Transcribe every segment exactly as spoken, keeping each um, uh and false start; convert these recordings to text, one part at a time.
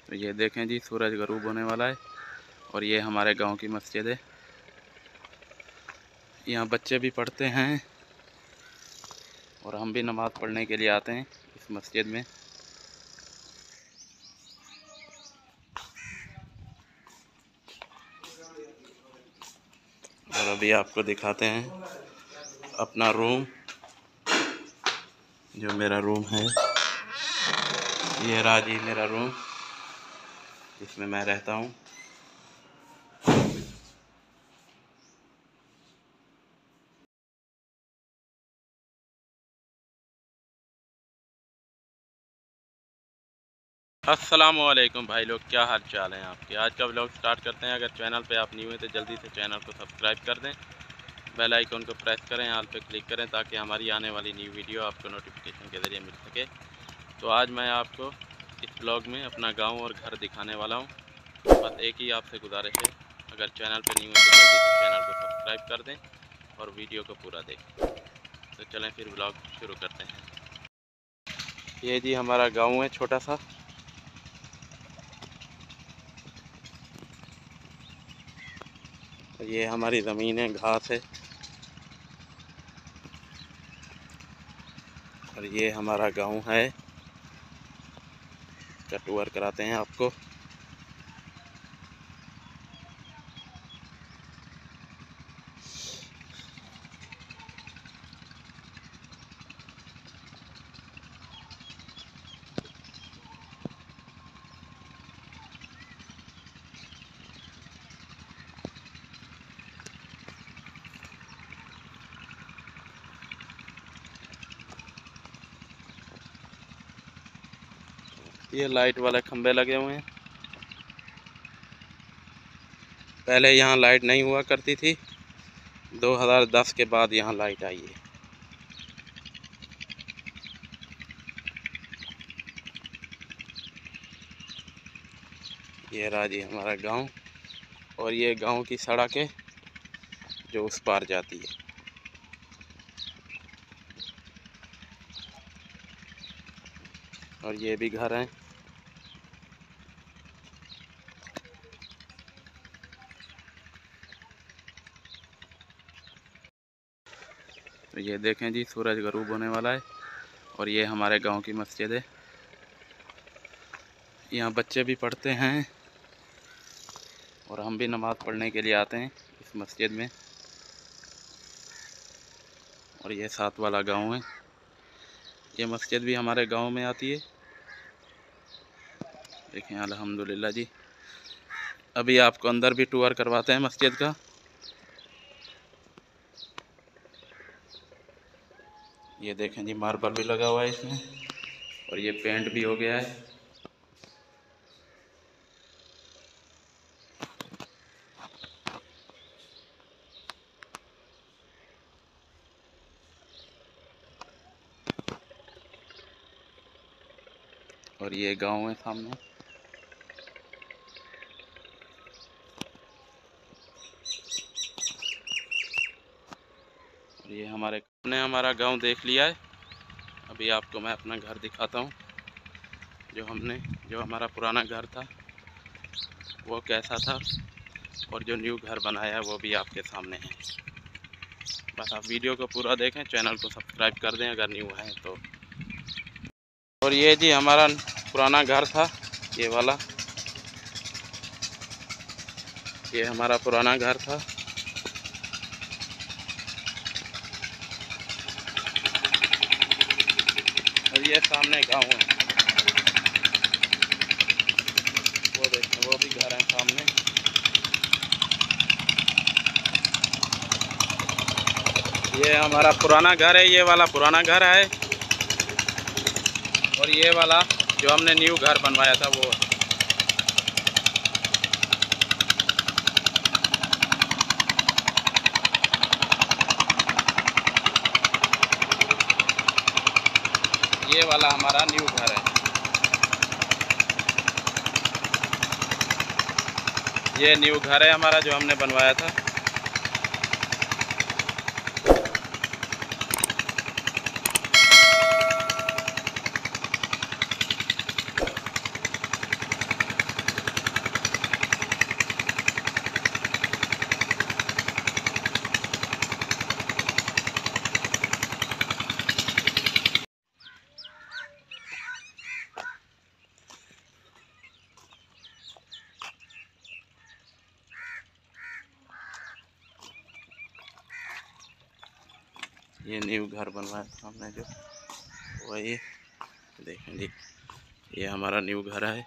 तो ये देखें जी, सूरज गरूब होने वाला है और ये हमारे गांव की मस्जिद है। यहाँ बच्चे भी पढ़ते हैं और हम भी नमाज़ पढ़ने के लिए आते हैं इस मस्जिद में। और अभी आपको दिखाते हैं अपना रूम, जो मेरा रूम है। ये रहा जी मेरा रूम, जिसमें मैं रहता हूँ। अस्सलामुअलैकुम भाई लोग, क्या हाल चाल हैं आपके। आज का व्लॉग स्टार्ट करते हैं। अगर चैनल पे आप न्यू हैं तो जल्दी से चैनल को सब्सक्राइब कर दें, बेल आइकन को प्रेस करें, ऑल पे क्लिक करें ताकि हमारी आने वाली न्यू वीडियो आपको नोटिफिकेशन के ज़रिए मिल सके। तो आज मैं आपको इस ब्लॉग में अपना गांव और घर दिखाने वाला हूं। बस एक ही आपसे गुजारिश है, अगर चैनल पे न्यू है तो जल्दी से चैनल को सब्सक्राइब कर दें और वीडियो को पूरा देखें। तो चलें फिर ब्लॉग शुरू करते हैं। ये जी हमारा गाँव है छोटा सा। ये हमारी ज़मीन है, घास है। और ये हमारा गांव है। का टूर कराते हैं आपको। ये लाइट वाले खंबे लगे हुए हैं। पहले यहाँ लाइट नहीं हुआ करती थी, दो हज़ार दस के बाद यहाँ लाइट आई है। ये रहा जी हमारा गांव और ये गांव की सड़क है जो उस पार जाती है। और ये भी घर हैं। तो ये देखें जी, सूरज गरूब होने वाला है और ये हमारे गांव की मस्जिद है। यहाँ बच्चे भी पढ़ते हैं और हम भी नमाज़ पढ़ने के लिए आते हैं इस मस्जिद में। और ये साथ वाला गांव है। ये मस्जिद भी हमारे गांव में आती है। देखें अल्हम्दुलिल्लाह जी। अभी आपको अंदर भी टूर करवाते हैं मस्जिद का। ये देखें जी, मार्बल भी लगा हुआ है इसमें और ये पेंट भी हो गया है। और ये गांव है सामने। और ये हमारे हमने हमारा गांव देख लिया है। अभी आपको मैं अपना घर दिखाता हूँ। जो हमने जो हमारा पुराना घर था वो कैसा था और जो न्यू घर बनाया है वो भी आपके सामने है। बस आप वीडियो को पूरा देखें, चैनल को सब्सक्राइब कर दें अगर न्यू है तो। और ये जी हमारा पुराना घर था, ये वाला। ये हमारा पुराना घर था। और ये सामने गांव है, वो देखें वो भी घर है सामने। ये हमारा पुराना घर है, ये वाला पुराना घर है। और ये वाला जो हमने न्यू घर बनवाया था वो है। ये वाला हमारा न्यू घर है। ये न्यू घर है हमारा जो हमने बनवाया था। ये न्यू घर बनवाया था हमने जो, वही देखें जी, ये हमारा न्यू घर है।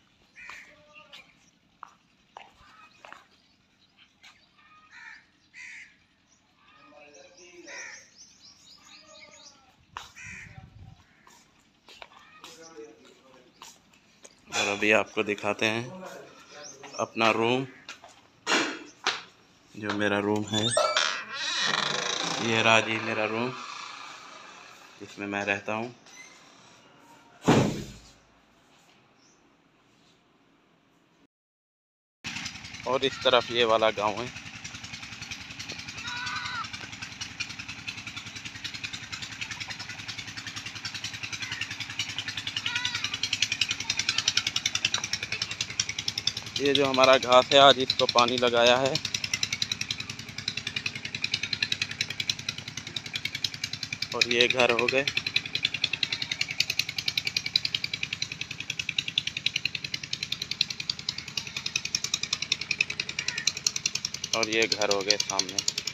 और अभी आपको दिखाते हैं अपना रूम, जो मेरा रूम है। ये रहा जी मेरा रूम जिसमें मैं रहता हूँ। और इस तरफ ये वाला गांव है। ये जो हमारा घास है, आज इसको पानी लगाया है। और ये घर हो गए। और ये घर हो गए सामने।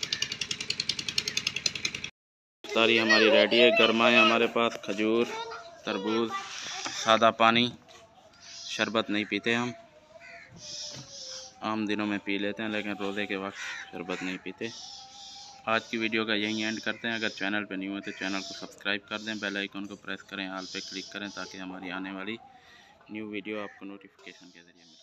इफ्तारी हमारी रेडी है। गर्मा है हमारे पास, खजूर, तरबूज, सादा पानी, शरबत नहीं पीते हम, आम दिनों में पी लेते हैं, लेकिन रोज़े के वक्त शरबत नहीं पीते। आज की वीडियो का यहीं एंड करते हैं। अगर चैनल पर न्यू है तो चैनल को सब्सक्राइब कर दें, बेल आइकन को प्रेस करें, ऑल पे क्लिक करें ताकि हमारी आने वाली न्यू वीडियो आपको नोटिफिकेशन के ज़रिए मिले।